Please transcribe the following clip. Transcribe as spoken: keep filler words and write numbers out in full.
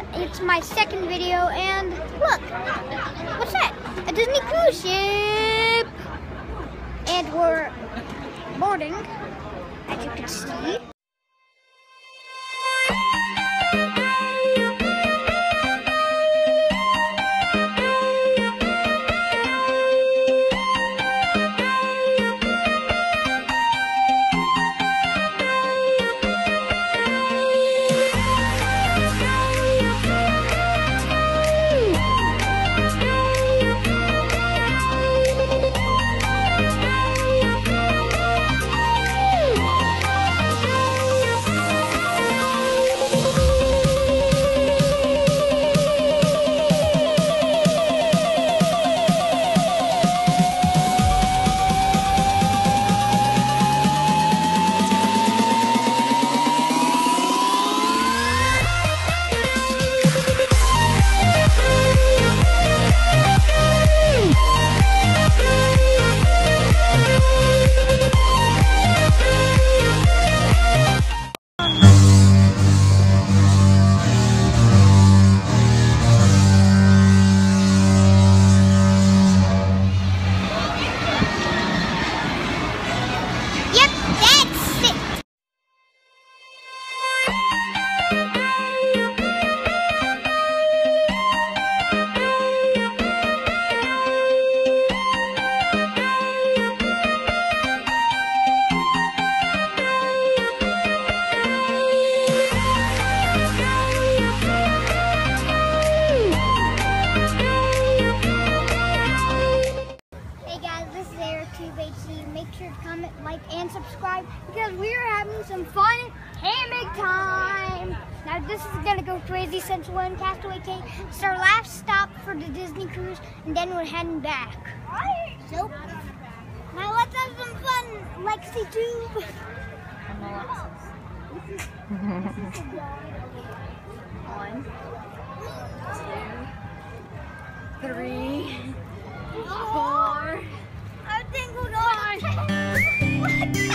It's my second video, and look, what's that? A Disney cruise ship! And we're boarding, as you can see. EricTubeHD. Make sure to comment, like, and subscribe because we are having some fun hammock time. Now this is gonna go crazy since we're in Castaway Cay. It's our last stop for the Disney cruise, and then we're heading back. So now let's have some fun, Lexi Tube. I'm Alexis. One, two, three, four. I think we're going.